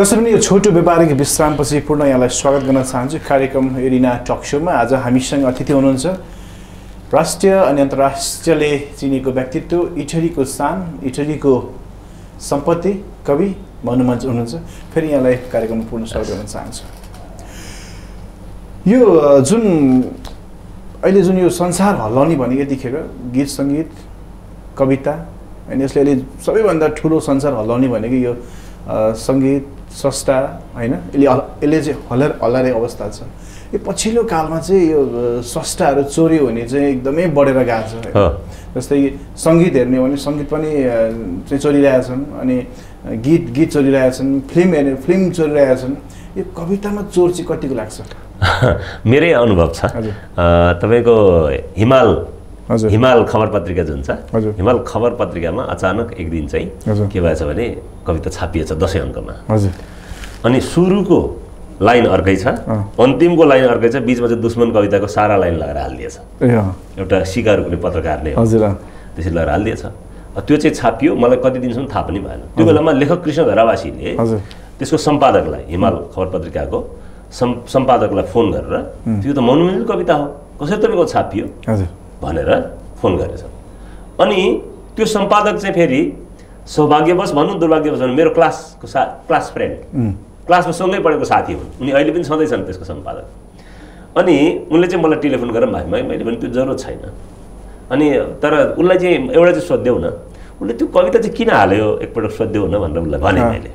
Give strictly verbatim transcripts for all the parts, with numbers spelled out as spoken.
दर्शक यो छोटो व्यापारिक विश्रामपछि पूर्ण यहाँलाई स्वागत गर्न चाहन्छु कार्यक्रम एरिना टक शोमा। आज हामीसँग अतिथि हुनुहुन्छ राष्ट्रिय अनि अन्तर्राष्ट्रियले चिनेको व्यक्तित्व, इटलीको शान, इटलीको सम्पत्ति, कवि मनुमञ्च हुनुहुन्छ। फेरि यहाँलाई कार्यक्रममा पूर्ण स्वागत गर्न चाहन्छु। यो जुन अहिले जुन यो संसार हल्लाउने भने यतिखेर गीत सङ्गीत कविता अनि यसले अहिले सबैभन्दा ठुलो संसार हल्लाउने भनेको यो सङ्गीत स्रष्टा होइन, यसले यसले चाहिँ हल्ला हल्लाने अवस्था छ। यो पछिल्लो कालमा चाहिँ यो स्रष्टाहरू चोर्यो भने चाहिँ एकदमै बढेर गएको छ। जस्तै सङ्गीत हेर्ने हो भने सङ्गीत पनि चाहिँ चोरिरहेछन्, अनि गीत गीत चोरिरहेछन्, फिल्म हेर्ने फिल्म चोरिरहेछन्। यो कवितामा चोर चाहिँ कतिको लाग्छ? मेरै अनुभव छ। तपाईँको हिमाल हिमाल खबर पत्रिका जुन छ, हिमाल खबर पत्रिकामा अचानक एक दिन चाहिँ के भएछ भने कविता छापिएछ दसैँ अङ्कमा। अनि सुरुको लाइन अर्कै छ, अन्तिमको लाइन अर्कै छ, बिचमा चाहिँ दुश्मन कविताको सारा लाइन लगाएर हालिदिएछ। एउटा सिकार हुने पत्रकारले त्यसरी लगाएर हालिदिएछ। त्यो चाहिँ छापियो। मलाई कति दिनसम्म थाहा पनि भएन। त्यो बेलामा लेखक कृष्ण धरावासीले त्यसको सम्पादकलाई, हिमाल खबर पत्रिकाको सम्पादकलाई फोन गरेर त्यो त मनुमञ्चको कविता हो, कसरी तपाईँको छापियो भनेर फोन गरेछ। अनि त्यो सम्पादक चाहिँ फेरि सौभाग्यवश भनौँ दुर्भाग्यवश भनौँ मेरो क्लासको सा क्लास फ्रेन्ड, क्लासमा सँगै पढेको साथी हुन्, उनी अहिले पनि छँदैछन् त्यसको सम्पादक। अनि उनले चाहिँ मलाई टेलिफोन गरेर भाइ मैले पनि त्यो जरुरत छैन। अनि तर उसलाई चाहिँ एउटा चाहिँ सोधिदेऊ न, उसले त्यो कविता चाहिँ किन हाल्यो एकपल्ट सोधिदेऊ न भनेर उसलाई भने मैले।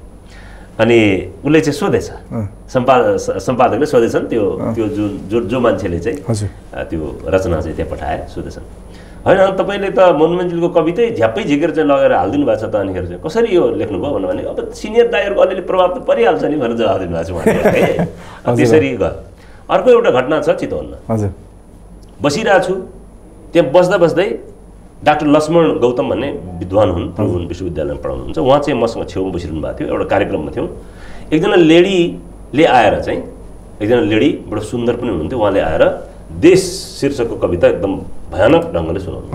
अनि उसले चाहिँ सोधेछ, सम्पा सम्पादकले सोधेछन् त्यो त्यो जुन जो जो मान्छेले चाहिँ त्यो रचना चाहिँ त्यहाँ पठाए सोधेछन्, होइन तपाईँले त मनुमञ्चलको कवितै झ्याप्पै झिकेर चाहिँ लगेर हालिदिनु भएको छ त, अनिखेर चाहिँ कसरी यो लेख्नुभयो भने अब सिनियर दाइहरूको अलिअलि प्रभाव त परिहाल्छ नि भनेर जवाब दिनुभएको छ उहाँले। त्यसरी गयो। अर्को एउटा घटना छ चितवनमा। बसिरहेको छु, त्यहाँ बस्दा बस्दै डाक्टर लक्ष्मण गौतम भन्ने विद्वान हुन्, त्रिभुवन विश्वविद्यालयमा पढाउनुहुन्छ। उहाँ चाहिँ मसँग छेउमा बसिरहनु भएको थियो, एउटा कार्यक्रममा थियौँ। एकजना लेडीले आएर चाहिँ, एकजना लेडी बडो सुन्दर पनि हुनुहुन्थ्यो, उहाँले आएर देश शीर्षकको कविता एकदम भयानक ढङ्गले सुनाउनु।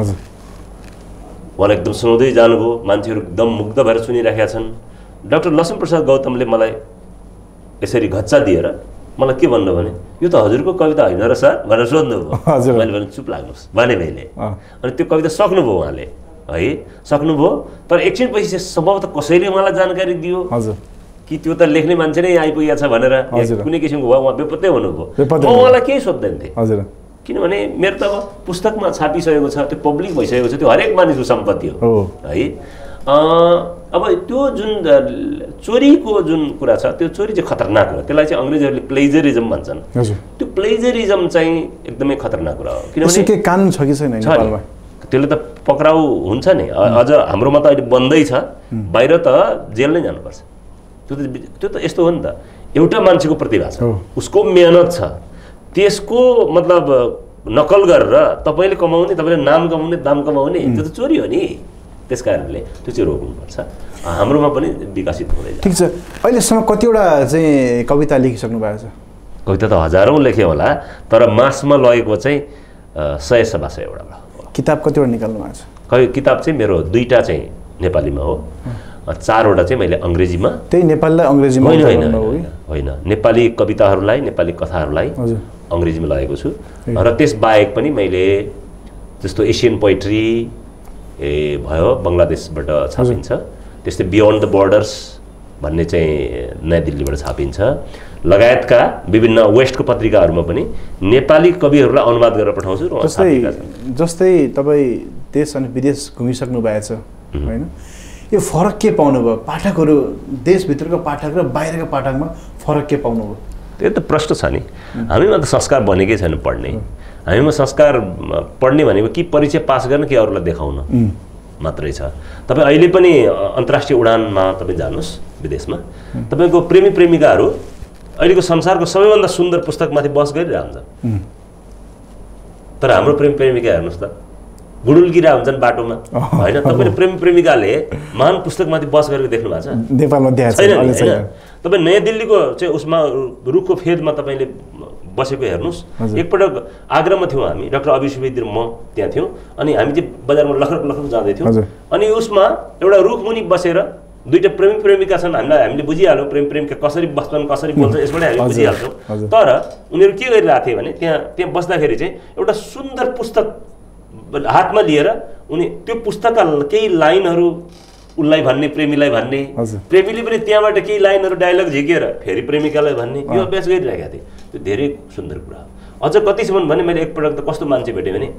उहाँले एकदम सुनाउँदै जानुभयो, मान्छेहरू एकदम मुग्ध भएर सुनिराखेका छन्। डाक्टर लक्ष्मणप्रसाद गौतमले मलाई यसरी घच्चा दिएर मलाई के भन्नु भने यो त हजुरको कविता होइन र सर भनेर सोध्नुभयो। मैले भने चुप लाग्नुहोस् भने मैले। अनि त्यो कविता सक्नुभयो उहाँले, है सक्नुभयो। तर एकछिन पछि सम्भवतः कसैले उहाँलाई जानकारी दियो कि त्यो त लेख्ने मान्छे नै आइपुगेको छ भनेर कुनै किसिमको भयो, उहाँ बेपत्तै हुनुभयो। म उहाँलाई केही सोध्दैन थिएँ, किनभने मेरो त अब पुस्तकमा छापिसकेको छ, त्यो पब्लिक भइसकेको छ, त्यो हरेक मानिसको सम्पत्ति हो है। अब त्यो जुन चोरीको जुन कुरा छ त्यो चोरी चाहिँ खतरनाक हो, त्यसलाई चाहिँ अङ्ग्रेजहरूले प्लेजरिजम भन्छन्। त्यो प्लेजरिजम चाहिँ एकदमै खतरनाक कुरा हो, किनभने के कानुन छ कि छैन नेपालमा? त्यसले त पक्राउ हुन्छ नि। अझ हाम्रोमा त अहिले बन्दै छ, बाहिर त जेल नै जानुपर्छ। त्यो त त्यो त यस्तो हो नि त, एउटा मान्छेको प्रतिभा छ, उसको मेहनत छ, त्यसको मतलब नकल गरेर तपाईँले कमाउने, तपाईँले नाम कमाउने, दाम कमाउने, त्यो त चोरी हो नि। त्यस कारणले त्यो चाहिँ रोक्नुपर्छ। हाम्रोमा पनि विकसित हुँदैछ। ठिक छ। अहिलेसम्म कतिवटा चाहिँ कविता लेखिसक्नु भएको छ? कविता त हजारौँ लेखेँ होला, तर मासमा लगेको चाहिँ सय सवा सयवटा भयो। किताब कतिवटा निकाल्नु भएको छ? कवि किताब चाहिँ मेरो दुईवटा चाहिँ नेपालीमा हो, चारवटा चाहिँ मैले अङ्ग्रेजीमा। त्यही नेपालीलाई अङ्ग्रेजीमा? होइन होइन, नेपाली कविताहरूलाई, नेपाली कथाहरूलाई अङ्ग्रेजीमा लगेको छु। र त्यसबाहेक पनि मैले जस्तो एसियन पोइट्री ए भयो बङ्गलादेशबाट छापिन्छ, त्यस्तै बियोन्ड द बोर्डर्स भन्ने चाहिँ नयाँ दिल्लीबाट छापिन्छ, लगायतका विभिन्न वेस्टको पत्रिकाहरूमा पनि नेपाली कविहरूलाई अनुवाद गरेर पठाउँछु। जस्तै जस्तै तपाईँ देश अनि विदेश घुमिसक्नु भएको छ होइन, यो फरक के पाउनुभयो? पाठकहरू देशभित्रको पाठक र बाहिरको पाठकमा फरक के पाउनुभयो? त्यो त प्रश्न छ नि। हामीमा त संस्कार बनेकै छैन पढ्ने। हामीमा संस्कार पढ्ने भनेको कि परीक्षा पास गर्न कि अरूलाई देखाउन मात्रै छ। तपाईँ अहिले पनि अन्तर्राष्ट्रिय उडानमा तपाईँ जानुहोस् विदेशमा, तपाईँको प्रेमी प्रेमिकाहरू अहिलेको संसारको सबैभन्दा सुन्दर पुस्तकमाथि बस गरिरहन्छन्। तर हाम्रो प्रेमी प्रेमिका हेर्नुहोस् त, गुडुल्किरा हुन्छन् बाटोमा होइन। तपाईँले प्रेमी प्रेमिकाले महान पुस्तकमाथि बस गरेको देख्नु भएको छ? नेपालमा छैन। तपाईँ नयाँ दिल्लीको चाहिँ उसमा रुखको फेदमा तपाईँले बसेको हेर्नुहोस्। एकपटक आग्रामा थियौँ हामी, डाक्टर अभि सुवेदी र म त्यहाँ थियौँ। अनि हामी चाहिँ बजारमा लखरक लखरक जाँदै थियौँ। अनि उसमा एउटा रुख मुनि बसेर दुईटा प्रेमी प्रेमिका छन्, हामीलाई हामीले बुझिहाल्यौँ प्रेमी प्रेमिका कसरी बस्छन् कसरी बोल्छन् यसबाट हामी बुझिहाल्छौँ। तर उनीहरू के गरिरहेको थिए भने त्यहाँ त्यहाँ बस्दाखेरि चाहिँ एउटा सुन्दर पुस्तक हातमा लिएर उनी त्यो पुस्तकका केही लाइनहरू उसलाई भन्ने, प्रेमीलाई भन्ने, प्रेमीले पनि त्यहाँबाट केही लाइनहरू डायलग झिकेर फेरि प्रेमिकालाई भन्ने, यो अभ्यास गरिरहेका थिए। त्यो धेरै सुन्दर कुरा हो। अझ कतिसम्म भने मैले एकपटक त कस्तो मान्छे भेटेँ भने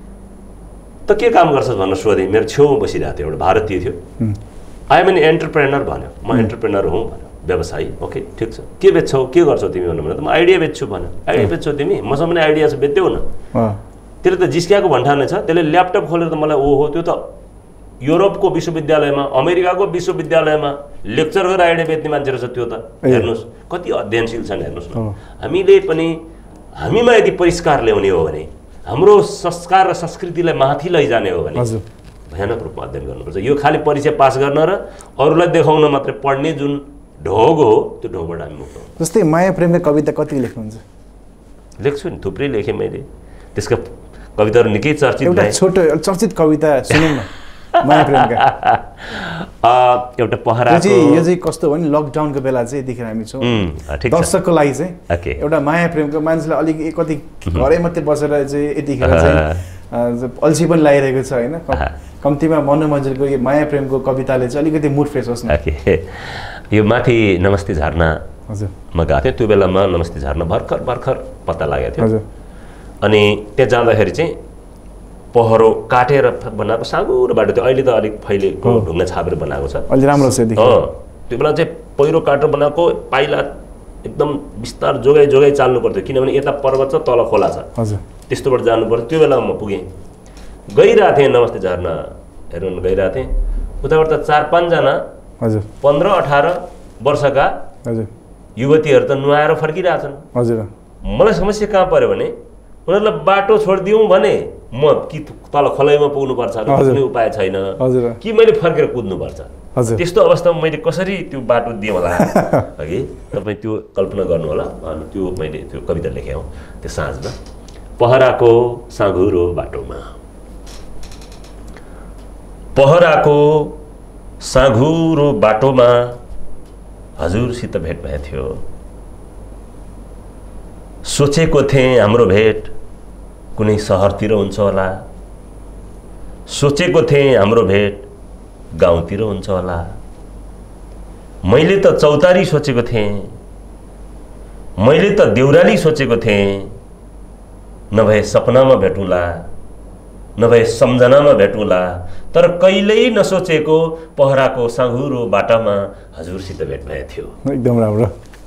त के काम गर्छस् भनेर सोधेँ, मेरो छेउमा बसिरहेको थियो, एउटा भारतीय थियो। आई एम एन एन्टरप्रेनर भन्यो, म एन्टरप्रेनर हुँ भन्यो, व्यवसायी। ओके ठिक छ, के बेच्छौ के गर्छौ तिमी भन्नु भने त म आइडिया बेच्छु भन्यो। आइडिया बेच्छौ तिमी, मसँग पनि आइडिया छ, बेच्देऊ न। त्यसले त जिस्क्याएको भन्ठाने छ, त्यसले ल्यापटप खोलेर त मलाई ओहो त्यो त युरोपको विश्वविद्यालयमा अमेरिकाको विश्वविद्यालयमा लेक्चर गरेर आइडिया बेच्ने मान्छे रहेछ त्यो त। हेर्नुहोस् कति अध्ययनशील छन्, हेर्नुहोस् न। हामीले पनि हामीमा यदि परिष्कार ल्याउने हो भने, हाम्रो संस्कार र संस्कृतिलाई माथि लैजाने हो भने भयानक रूपमा अध्ययन गर्नुपर्छ। यो खालि परीक्षा पास गर्न र अरूलाई देखाउन मात्रै पढ्ने जुन ढोग हो त्यो ढोगबाट हामी मुक्त हौँ। जस्तै माया प्रेमका कविता कति लेख्नुहुन्छ? लेख्छु नि, थुप्रै लेखेँ मैले। त्यसका कविताहरू निकै चर्चित एउटा छोटो चर्चित कविता सुनौँ न माया प्रेमका। एउटा पहरा यो चाहिँ कस्तो हो भने लकडाउनको बेला चाहिँ यतिखेर हामी छौँ, दर्शकको लागि चाहिँ एउटा माया प्रेमको मान्छेलाई अलिक कति घरै मात्रै बसेर चाहिँ यतिखेर चाहिँ अल्छी पनि लागिरहेको छ होइन, कम्तीमा मनोरञ्जनको यो माया प्रेमको कविताले चाहिँ अलिकति मुड फ्रेस होस् न। यो माथि नमस्ते झरनामा गएको थियो, त्यो बेलामा नमस्ते झरना भर्खर भर्खर पत्ता लागेको थियो। अनि त्यहाँ जाँदाखेरि चाहिँ पहरो काटेर बनाएको साँगुरो बाटो थियो, अहिले त अलिक फैलेको ढुङ्गा छापेर बनाएको छ, अलि राम्रो छ। त्यो बेला चाहिँ पहिरो काटेर बनाएको पाइला एकदम बिस्तार जोगाइ जोगाइ चाल्नु पर्थ्यो, किनभने यता पर्वत छ तल खोला छ, त्यस्तोबाट जानु पर्थ्यो। त्यो बेलामा म पुगेँ, गइरहेको थिएँ नमस्ते झरना हेर्नु गइरहेको थिएँ। उताबाट त चार पाँचजना हजुर पन्ध्र अठार वर्षका हजुर युवतीहरू त नुहाएर फर्किरहेछन्। हजुर मलाई समस्या कहाँ पर्यो भने उनीहरूलाई बाटो छोडिदिउँ भने म कि तल खोलाइमा पुग्नुपर्छ, कुनै उपाय छैन कि मैले फर्केर कुद्नुपर्छ। त्यस्तो अवस्थामा मैले कसरी त्यो बाटो दिएँ होला अघि तपाईँ त्यो कल्पना गर्नु होला। अनि त्यो मैले त्यो कविता लेखेँ हो त्यो साँझमा। पहराको साँघुरो बाटोमा, पहराको साँघुरो बाटोमा हजुरसित भेट भएको थियो। सोचेको थिएँ हाम्रो भेट कुनै सहरतिर हुन्छ होला, सोचेको थिएँ हाम्रो भेट गाउँतिर हुन्छ होला। मैले त चौतारी सोचेको थिएँ, मैले त देउराली सोचेको थिएँ। नभए सपनामा भेटौँला, नभए सम्झनामा भेटौँला, तर कहिल्यै नसोचेको पहराको साँघुरो बाटामा हजुरसित भेट भएको थियो। एकदम राम्रो।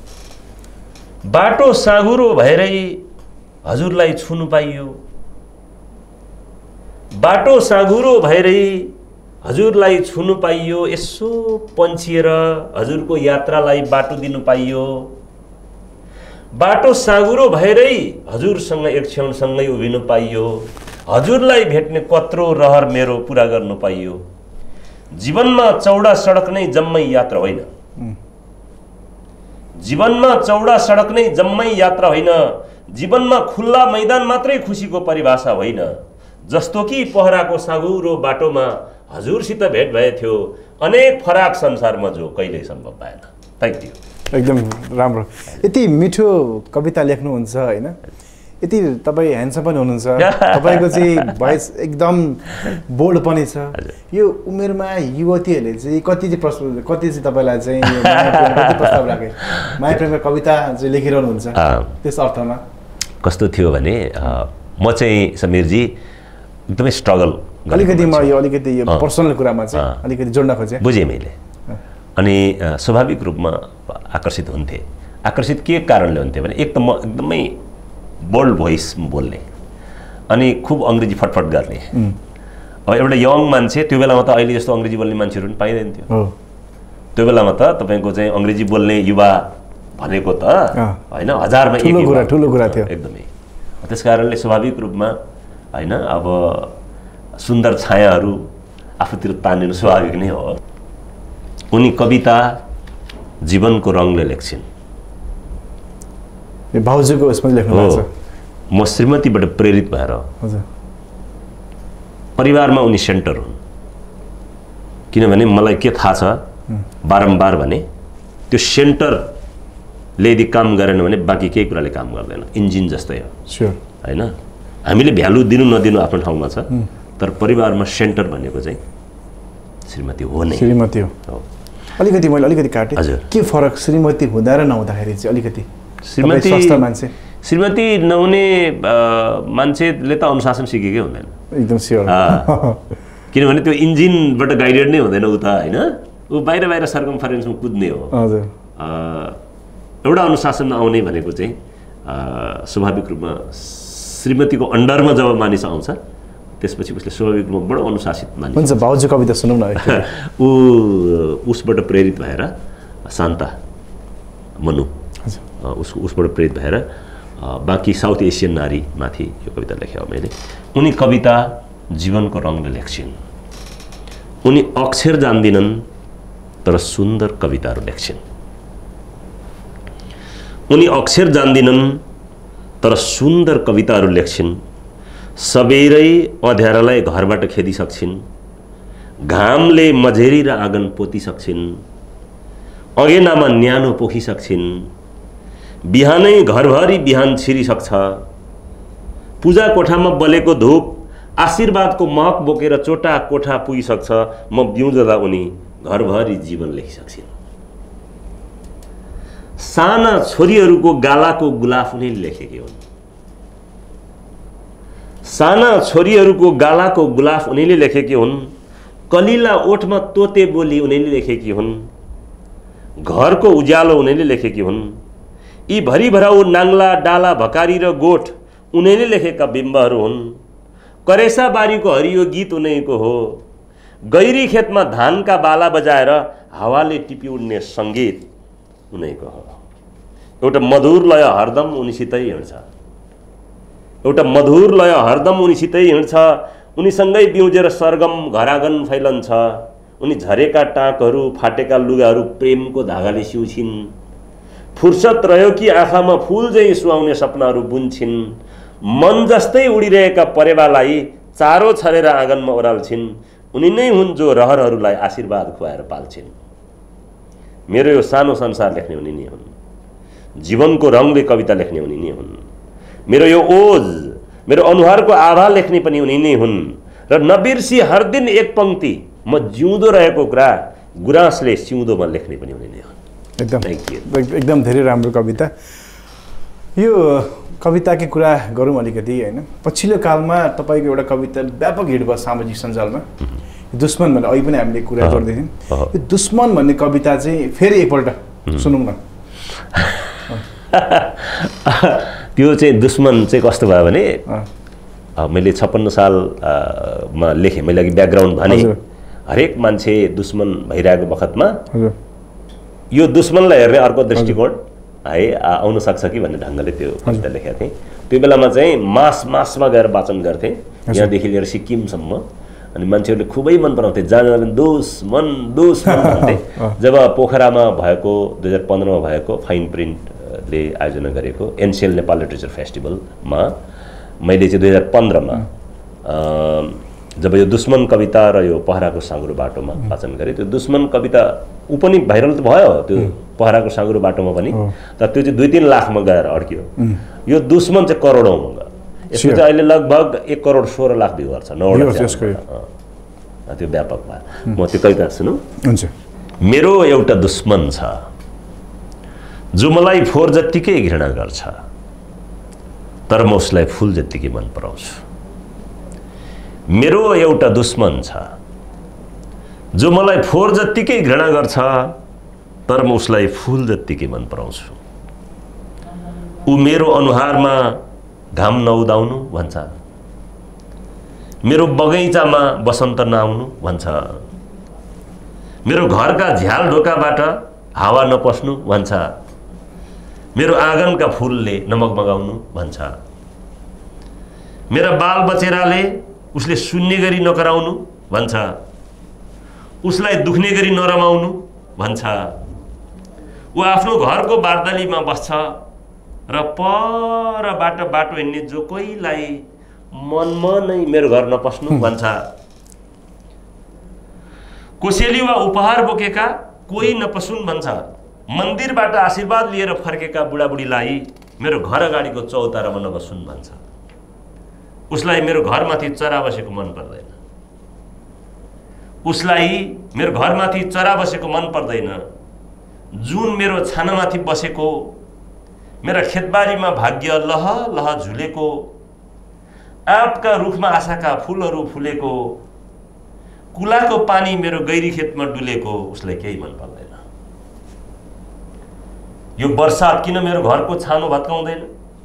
बाटो साँघुरो भएरै हजुरलाई छुनु पाइयो, बाटो साँघुरो भएरै हजुरलाई छुनु पाइयो। यसो पन्छिएर हजुरको यात्रालाई बाटो दिनु पाइयो। बाटो साँघुरो भएरै हजुरसँग एक क्षणसँगै उभिनु पाइयो। हजुरलाई भेट्ने कत्रो रहर मेरो पुरा गर्नु पाइयो। जीवनमा चौडा सडक नै जम्मै यात्रा होइन, जीवनमा चौडा सडक नै जम्मै यात्रा होइन। जीवनमा खुल्ला मैदान मात्रै खुसीको परिभाषा होइन। जस्तो कि पहराको साँघुरो बाटोमा हजुरसित भेट भए थियो। अनेक फराक संसारमा जो कहिल्यै सम्भव भएन। Thank you. एकदम राम्रो। यति मिठो कविता लेख्नुहुन्छ होइन, यति तपाईँ ह्यान्डसम पनि हुनुहुन्छ, तपाईँको चाहिँ भोइस एकदम बोल्ड पनि छ। यो उमेरमा युवतीहरूले चाहिँ कति चाहिँ प्रश्न कति चाहिँ तपाईँलाई चाहिँ यो कति प्रस्ताव राखे माया प्रेमका कविता चाहिँ लेखिरहनुहुन्छ? त्यस अर्थमा कस्तो थियो भने म चाहिँ समीरजी एकदमै स्ट्रगल अलिकति म यो अलिकति यो पर्सनल कुरामा चाहिँ अलिकति जोड्न खोजेँ। बुझेँ मैले। अनि स्वाभाविक रूपमा आकर्षित हुन्थेँ। आकर्षित के कारणले हुन्थेँ भने एक त म एकदमै बोल्ड भोइस बोल्ने, अनि खुब अङ्ग्रेजी फटफट गर्ने। अब एउटा यङ मान्छे त्यो बेलामा त अहिले जस्तो अङ्ग्रेजी बोल्ने मान्छेहरू पनि पाइँदैन थियो। त्यो बेलामा त तपाईँको चाहिँ अङ्ग्रेजी बोल्ने युवा भनेको त होइन हजारमा एक कुरा ठुलो कुरा थियो एकदमै। त्यस कारणले स्वाभाविक रूपमा होइन अब सुन्दर छायाहरू आफूतिर तानिनु स्वाभाविक नै हो। उनी कविता जीवनको रङले लेख्छिन्। भाउजूको उसमा लेख्नु भएको छ। म श्रीमतीबाट प्रेरित भएर परिवारमा उनी सेन्टर हुन्। किनभने मलाई के थाहा छ बारम्बार भने त्यो सेन्टरले यदि काम गरेन भने बाँकी केही कुराले काम गर्दैन, इन्जिन जस्तै हो। स्योर होइन, हामीले भ्यालु दिनु नदिनु आफ्नो ठाउँमा छ, तर परिवारमा सेन्टर भनेको चाहिँ श्रीमती हो नै। श्रीमती हो। अलिकति मैले अलिकति काटेँ। हजुर, के फरक श्रीमती हुँदा र नहुँदाखेरि चाहिँ अलिकति? श्रीमती स्वस्थ मान्छे, श्रीमती नहुने मान्छेले त अनुशासन सिकेकै हुँदैन। एकदम स्योर। किनभने त्यो इन्जिनबाट गाइडेड नै हुँदैन ऊ त, होइन, ऊ बाहिर बाहिर सर्कमफरेन्समा कुद्ने हो। हजुर, एउटा अनुशासन आउने भनेको चाहिँ स्वाभाविक रूपमा श्रीमतीको अन्डरमा जब मानिस आउँछ त्यसपछि उसले स्वाभाविक रूपमा बडो अनुशासित मानिस हुन्छ। भाउजू कविता सुनौँ न। ऊ उसबाट प्रेरित भएर शान्ता मनु उसको उसबाट प्रेरित भएर बाँकी साउथ एसियन नारीमाथि यो कविता लेखेँ हो मैले। उनी कविता जीवनको रङले लेख्छिन्, उनी अक्षर जान्दिनन् तर सुन्दर कविताहरू लेख्छिन्। उनी अक्षर जान्दिनन् तर सुन्दर कविताहरू लेख्छिन्। सबेरै अँध्यारालाई घरबाट खेदिसक्छिन्, घामले मझेरी र आँगन पोतिसक्छिन्, अँगेनामा न्यानो पोखिसक्छिन्, बिहानै घरभरि बिहान छिरिसक्छ, पूजा कोठामा बलेको धूप आशीर्वादको महक बोकेर चोटा कोठा पुगिसक्छ। म बिउँझदा उनी घरभरि जीवन लेखिसक्छिन्। साना छोरीहरूको गालाको गुलाफ उनीले लेखेकी हुन्, साना छोरीहरूको गालाको गुलाफ उनीले लेखेकी हुन्, कलिला ओठमा तोते बोली उनीले लेखेकी हुन्, घरको उज्यालो उनीले लेखेकी हुन्, यी भरिभराउ नाङ्ला डाला भकारी र गोठ उनीले लेखेका बिम्बहरू हुन्, करेसा बारीको हरियो गीत उनीको हो, गैरी खेतमा धानका बाला बजाएर हावाले टिपी उड्ने सङ्गीत उनीको हो। एउटा मधुर लय हरदम उनीसितै हिँड्छ, एउटा मधुर लय हरदम उनीसितै हिँड्छ, उनीसँगै बिउजेर सरगम घरागन फैलन्छ, उनी झरेका टाँकहरू फाटेका लुगाहरू प्रेमको धागाले सिउँछिन्, फुर्सद रह्यो कि आँखामा फुल झैँ सुहाउने सपनाहरू बुन्छिन्, मन जस्तै उडिरहेका परेवालाई चारो छरेर आँगनमा ओह्राल्छिन्, उनी नै हुन् जो रहरहरूलाई आशीर्वाद खुवाएर पाल्छिन्। मेरो यो सानो संसार लेख्ने उनी नै हुन्, जीवनको रङले कविता लेख्ने उनी नै हुन्, मेरो यो ओज मेरो अनुहारको आभा लेख्ने पनि उनी नै हुन्, र नबिर्सी हर दिन एक पंक्ति म जिउँदो रहेको कुरा गुराँसले सिउँदोमा लेख्ने पनि उनी नै हुन्। एकदम एकदम धेरै राम्रो कविता। यो कविताकै कुरा गरौँ अलिकति, होइन? पछिल्लो कालमा तपाईँको एउटा कविता व्यापक हिट भयो सामाजिक सञ्जालमा, दुश्मन भन्ने अहिले पनि हामीले कुरा गर्दै थियौँ। यो दुश्मन भन्ने कविता चाहिँ फेरि एकपल्ट सुनौँ न। त्यो चाहिँ दुश्मन चाहिँ कस्तो भयो भने मैले छप्पन्न सालमा लेखेँ, मैले अघि ब्याकग्राउन्ड भने हरेक मान्छे दुश्मन भइरहेको बखतमा यो दुश्मनलाई हेर्ने अर्को दृष्टिकोण है आउन सक्छ कि भन्ने ढङ्गले त्यो कविता लेखेको थिएँ। त्यो बेलामा चाहिँ मास मासमा गएर वाचन गर्थेँ, यहाँदेखि लिएर सिक्किमसम्म, अनि मान्छेहरूले खुबै मन पराउँथे, जान दुश्मन दुश्मन भन्थे। जब पोखरामा भएको दुई हजार पन्ध्रमा भएको फाइन प्रिन्टले आयोजना गरेको एनसिएल नेपाल लिटरेचर फेस्टिभलमा मैले चाहिँ दुई हजार पन्ध्रमा जब यो दुश्मन कविता र यो पहराको साँगुरो बाटोमा वाचन गरेँ, त्यो दुश्मन कविता ऊ पनि भाइरल त भयो त्यो पहराको साँगुरो बाटोमा पनि, तर त्यो चाहिँ दुई तिन लाखमा गएर अड्कियो। यो दुश्मन चाहिँ करोडौँमा गयो, यसको चाहिँ अहिले लगभग एक करोड सोह्र लाख भ्युवर छ, नौवटा त्यो व्यापक भयो। म त्यो कविता सुनौँ। हुन्छ। मेरो एउटा दुश्मन छ जो मलाई फोहोर जत्तिकै घृणा गर्छ, तर म उसलाई फुल जत्तिकै मन पराउँछु। मेरो एउटा दुश्मन छ जो मलाई फोहोर जत्तिकै घृणा गर्छ, तर म उसलाई फुल जत्तिकै मन पराउँछु। ऊ मेरो अनुहारमा घाम नउदाउनु भन्छ, मेरो बगैँचामा बसन्त नआउनु भन्छ, मेरो घरका झ्याल ढोकाबाट हावा नपस्नु भन्छ, मेरो आँगनका फुलले नमगमगाउनु भन्छ, मेरा बाल बचेराले उसले सुन्ने गरी नकराउनु भन्छ, उसलाई दुख्ने गरी नरमाउनु भन्छ। ऊ आफ्नो घरको बार्दलीमा बस्छ र परबाट बाटो हिँड्ने जो कोहीलाई मनमा नै मेरो घर नपस्नु भन्छ। कोसेली वा उपहार बोकेका कोही नपसुन् भन्छ, मन्दिरबाट आशीर्वाद लिएर फर्केका बुढाबुढीलाई मेरो घर अगाडिको चौतारामा नबसुन् भन्छ। उसलाई मेरो घरमाथि चरा बसेको मन पर्दैन, उसलाई मेरो घरमाथि चरा बसेको मन पर्दैन, जुन मेरो छानामाथि बसेको, मेरा खेतबारीमा भाग्य लह लह झुलेको, आँपका रुखमा आशाका फुलहरू फुलेको, कुलाको पानी मेरो गैरी खेतमा डुलेको उसलाई केही मन पर्दैन। यो बर्सात किन मेरो घरको छानो भत्काउँदैन?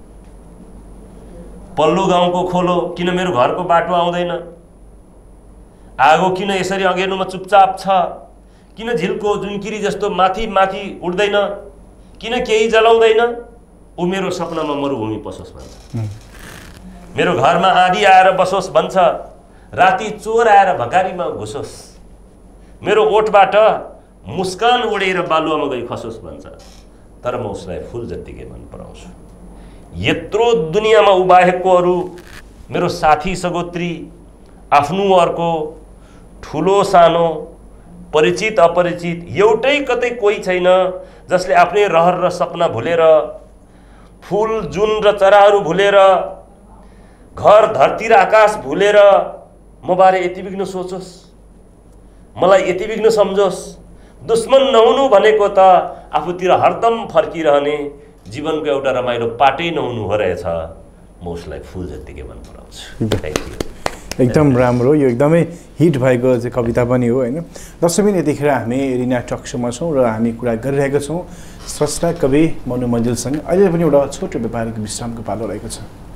पल्लो गाउँको खोलो किन मेरो घरको बाटो आउँदैन? आगो किन यसरी अँगेरोमा चुपचाप छ? किन झिल्को जुनकिरी जस्तो माथि माथि उड्दैन? किन केही जलाउँदैन? ऊ मेरो सपनामा मरुभूमि पसोस् भन्छ, मेरो घरमा आँधी आएर बसोस् भन्छ, राति चोर आएर भकारीमा घुसोस्, मेरो ओठबाट मुस्कान उडेर बालुवामा गई खसोस् भन्छ। तर म उसलाई फुल जत्तिकै मन पराउँछु। यत्रो दुनियाँमा उबाहेको अरू मेरो साथी सगोत्री, आफ्नो अर्को, ठुलो सानो, परिचित अपरिचित, एउटै कतै कोही छैन जसले आफ्नै रहर र सपना भुलेर, फुल जुन र चराहरू भुलेर, घर धरती र आकाश भुलेर म बारे यति बिघ्न सोचोस्, मलाई यति बिघ्न सम्झोस्। दुश्मन नहुनु भनेको त आफूतिर हरदम फर्किरहने जीवनको एउटा रमाइलो पाटै नहुनु हो रहेछ। म उसलाई फुल जत्तिकै मन पराउँछु। एकदम राम्रो, यो एकदमै हिट भएको चाहिँ कविता पनि हो होइन। दर्शकबिन यतिखेर हामी एरिना टक सोमा छौँ र हामी कुरा गरिरहेका छौँ स्रष्टा कवि मनु मञ्जिलसँग। अहिले पनि एउटा छोटो व्यापारिक विश्रामको पालो रहेको छ।